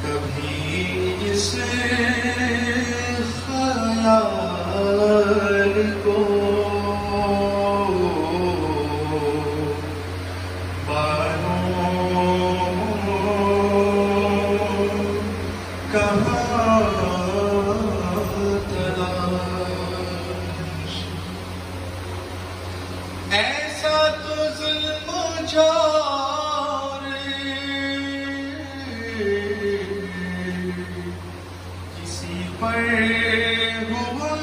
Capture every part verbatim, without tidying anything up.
کبھی اس خیال کو کہاں تلاش، ایسا تو ظلم جار کسی پر ہوا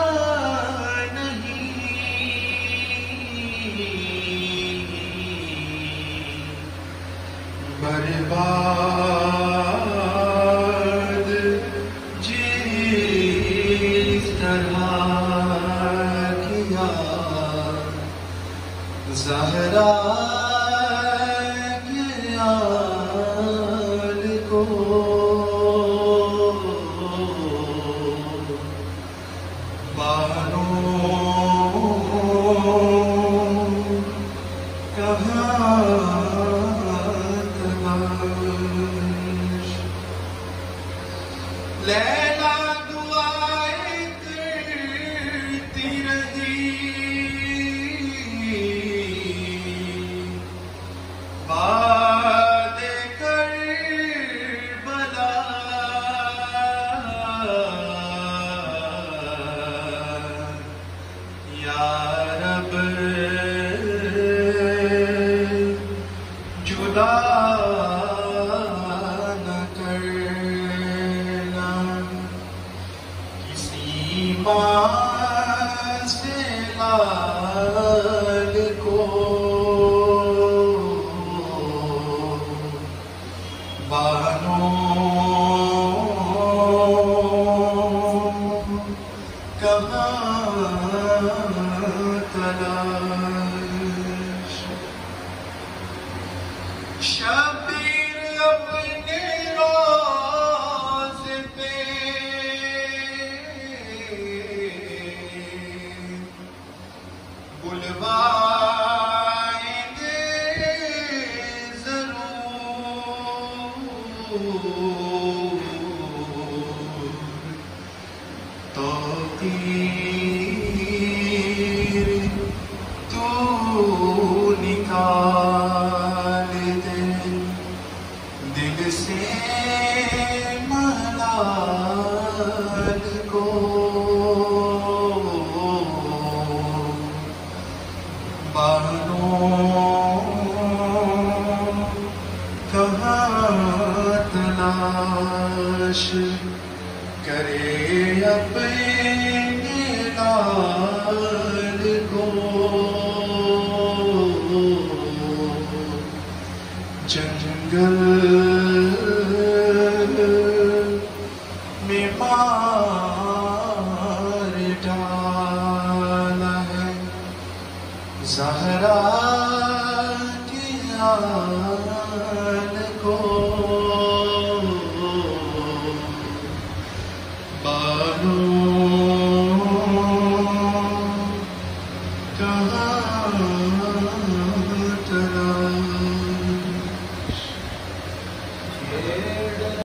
نہیں، برباد جس طرح کیا زہرا کے آل کو، بانو کہاں تلاش، لیلا دعائیں کرتی رہی باد کربلا، یا رب جدا نہ کرنا کسی ماں سے لال کو، بانو کہاں تلاش، شبیر اپنے روز پہ بلوائیں گے ضرور، توقیر تو نکال دے دل سے ملال کو، بانو کہاں تلاش کرے اپنے لال کو، جنگل میں مار ڈالا ہے زہرا کے آل کو، بانو کہاں تلاش